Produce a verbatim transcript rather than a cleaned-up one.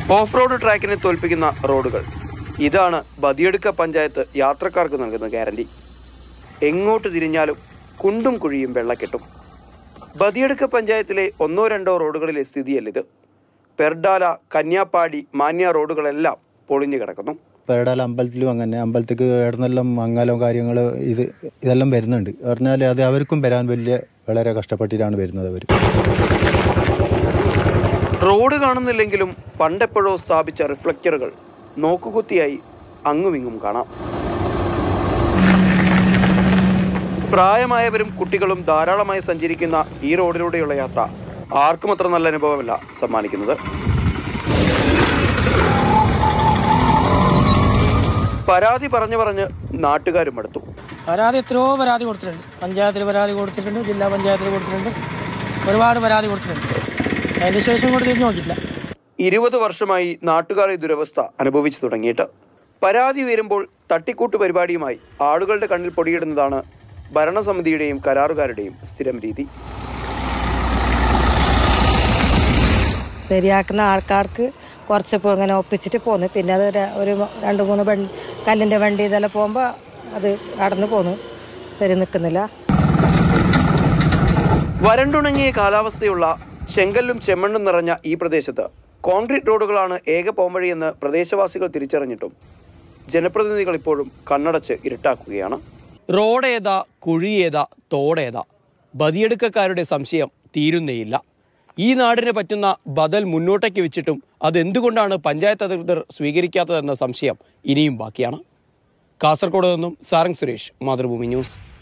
Off road ട്രാക്കിനെ തോൽപ്പിക്കുന്ന റോഡുകൾ. ഇതാണ് ബദിയടുക്ക പഞ്ചായത്ത് യാത്രക്കാർക്ക് നൽകുന്ന ഗ്യാരണ്ടി. എങ്ങോട്ട് തിരിഞ്ഞാലും കുണ്ടും കുഴിയും വെള്ളക്കെട്ടും. ബദിയടുക്ക പഞ്ചായത്തിലെ ഒന്നോ രണ്ടോ റോഡുകളിലെ സ്ഥിതിയല്ലിത്. പെർഡാല, കന്യാപ്പാടി, മാന്യ റോഡുകളെല്ലാം പൊളിഞ്ഞു കിടക്കുന്നു. പെർഡാല അമ്പലത്തിലും അങ്ങനെ അമ്പലത്തേക്ക് ഇടന്നെല്ലാം മംഗലവും കാര്യങ്ങൾ ഇത് ഇതെല്ലാം വരുന്നുണ്ട്. പറഞ്ഞാൽ അത് അവർക്കും വരാൻ വലിയ വളരെ കഷ്ടപ്പെട്ടിട്ടാണ് വരുന്നത്. അവർ റോഡ് കാണുന്നില്ലെങ്കിലും പണ്ടെപ്പോഴോ സ്ഥാപിച്ച റിഫ്ലക്ടറുകൾ നോക്കുകുത്തിയായി അങ്ങുമിങ്ങും കാണാം. പ്രായമായവരും കുട്ടികളും ധാരാളമായി സഞ്ചരിക്കുന്ന ഈ റോഡിലൂടെയുള്ള യാത്ര ആർക്കും അത്ര നല്ല അനുഭവമല്ല സമ്മാനിക്കുന്നത്. പരാതി പറഞ്ഞു പറഞ്ഞ് നാട്ടുകാരും മടുത്തു. പരാതി എത്രയോ പരാതി കൊടുത്തിട്ടുണ്ട്. പഞ്ചായത്തിൽ പരാതി കൊടുത്തിട്ടുണ്ട്, ജില്ലാ പഞ്ചായത്തിൽ കൊടുത്തിട്ടുണ്ട്, ഒരുപാട് പരാതി കൊടുത്തിട്ടുണ്ട്. അതിന് ശേഷം കൂടെ തിരിഞ്ഞു നോക്കിയില്ല. ഇരുപത് വർഷമായി നാട്ടുകാർ ഈ ദുരവസ്ഥ അനുഭവിച്ചു തുടങ്ങിയിട്ട്. പരാതി ഉയരുമ്പോൾ തട്ടിക്കൂട്ട് പരിപാടിയുമായി ആളുകളുടെ കണ്ണിൽ പൊടിയിടുന്നതാണ് ഭരണസമിതിയുടെയും കരാറുകാരുടെയും സ്ഥിരം രീതി. ശരിയാക്കുന്ന ആൾക്കാർക്ക് കുറച്ചപ്പോൾ ഇങ്ങനെ ഒപ്പിച്ചിട്ട് പോന്നു. പിന്നെ അത് ഒരു രണ്ട് മൂന്ന് വണ്ടി കല്ലിൻ്റെ വണ്ടി ഇതെല്ലാം പോകുമ്പോൾ അത് നടന്നു പോന്നു. ശരി നിൽക്കുന്നില്ല. വരണ്ടുണങ്ങിയ കാലാവസ്ഥയുള്ള ചെങ്കല്ലും ചെമ്മണ്ണും നിറഞ്ഞ ഈ പ്രദേശത്ത് കോൺക്രീറ്റ് റോഡുകളാണ് ഏക പോംവഴിയെന്ന് പ്രദേശവാസികൾ തിരിച്ചറിഞ്ഞിട്ടും ജനപ്രതിനിധികൾ ഇപ്പോഴും കണ്ണടച്ച് ഇരുട്ടാക്കുകയാണ്. റോഡേതാ, കുഴിയേതാ, തോടേതാ, ബദിയടുക്കക്കാരുടെ സംശയം തീരുന്നേയില്ല. ഈ നാടിന് പറ്റുന്ന ബദൽ മുന്നോട്ടേക്ക് വെച്ചിട്ടും അതെന്തുകൊണ്ടാണ് പഞ്ചായത്ത് അധികൃതർ സ്വീകരിക്കാത്തതെന്ന സംശയം ഇനിയും ബാക്കിയാണ്. കാസർഗോഡ് നിന്നും സാരംഗ് സുരേഷ്, മാതൃഭൂമി ന്യൂസ്.